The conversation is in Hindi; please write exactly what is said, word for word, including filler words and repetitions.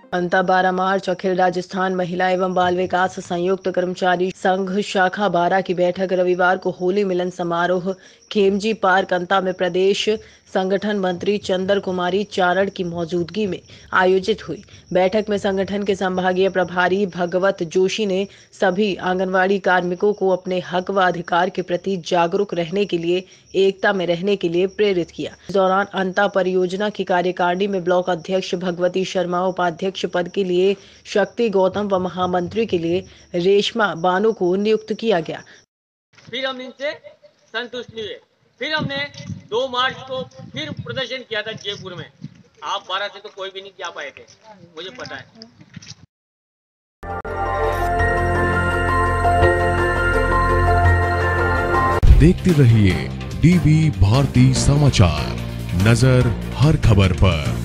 अंता बारह मार्च अखिल राजस्थान महिला एवं बाल विकास संयुक्त कर्मचारी संघ शाखा बारह की बैठक रविवार को होली मिलन समारोह खेमजी पार्क अंता में प्रदेश संगठन मंत्री चंदर कुमारी चारण की मौजूदगी में आयोजित हुई। बैठक में संगठन के संभागीय प्रभारी भगवत जोशी ने सभी आंगनवाड़ी कार्मिकों को अपने हक व अधिकार के प्रति जागरूक रहने के लिए एकता में रहने के लिए प्रेरित किया। इस दौरान अंता परियोजना की कार्यकारिणी में ब्लॉक अध्यक्ष भगवती शर्मा, उपाध्यक्ष पद के लिए शक्ति गौतम व महामंत्री के लिए रेशमा बानो को नियुक्त किया गया। फिर हम इनसे संतुष्ट नहीं हुए। फिर हमने दो मार्च को फिर प्रदर्शन किया था जयपुर में। आप बारह से तो कोई भी नहीं जा पाए थे, मुझे पता है। देखते रहिए डीवी भारती समाचार, नजर हर खबर पर।